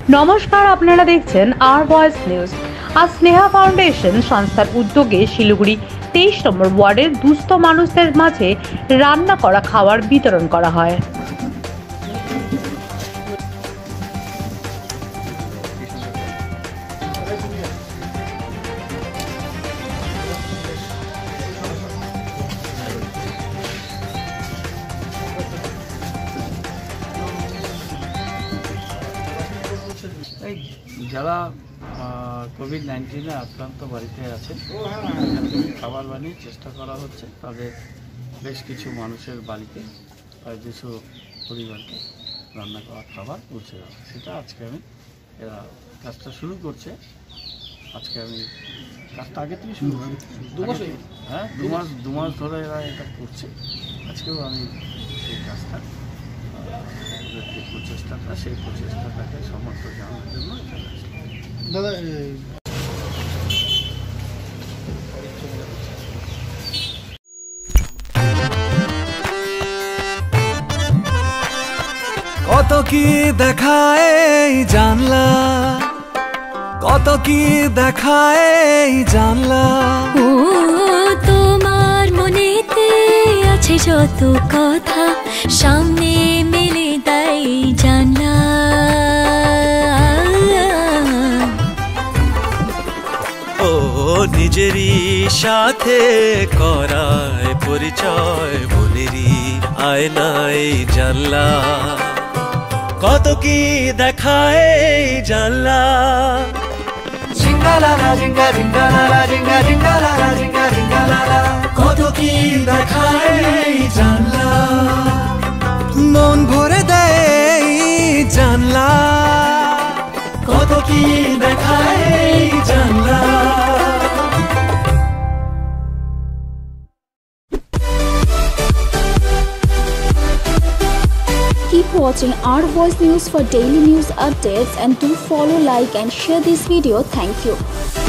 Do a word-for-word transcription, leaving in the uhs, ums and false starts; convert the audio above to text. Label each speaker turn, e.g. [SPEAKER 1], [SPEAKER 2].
[SPEAKER 1] নমস্কার, আপনারা দেখছেন আর ভয়েস নিউজ। আজ স্নেহা ফাউন্ডেশন সংস্থার উদ্যোগে শিলিগুড়ি তেইশ নম্বর ওয়ার্ডের দুস্থ মানুষদের মাঝে রান্না করা খাবার বিতরণ করা হয়।
[SPEAKER 2] যারা কোভিড নাইন্টিনে আক্রান্ত বাড়িতে আছেন খাবার বানিয়ে চেষ্টা করা হচ্ছে, তাদের বেশ কিছু মানুষের বাড়িতে প্রায় দুশো পরিবারকে রান্না করা খাবার পৌঁছে দেওয়া, সেটা আজকে আমি এরা কাজটা শুরু করছে। আজকে আমি কাজটা আগে থেকে শুরু দু মাস হ্যাঁ দু মাস দু মাস ধরে এরা এটা করছে। আজকেও আমি সেই কাজটা যে প্রচেষ্টাটা সেই প্রচেষ্টাটাকে সমর্থন জানানোর জন্য দাদা
[SPEAKER 3] কত কি দেখায় জানলা, কত কি দেখায় জানলা,
[SPEAKER 4] ও তোমার মনেতে আছে যত কথা সামনে মেলে তাই জানলা।
[SPEAKER 3] ও নিজেরই সাথে করায় পরিচয় মনেরই আয়নায় জানলা, কত কি দেখায় জানলা। জিঙ্গালালা জিঙ্গা জিঙ্গালালা জিঙ্গা জিঙ্গালালা জিঙ্গা জিঙ্গালালা, কত কি দেখায় জানলা, মন ভরে দেয় জানলা, কত কি দেখায় জানলা।
[SPEAKER 5] Keep watching Our Voice News for daily news updates, and do follow, like and share this video. Thank you.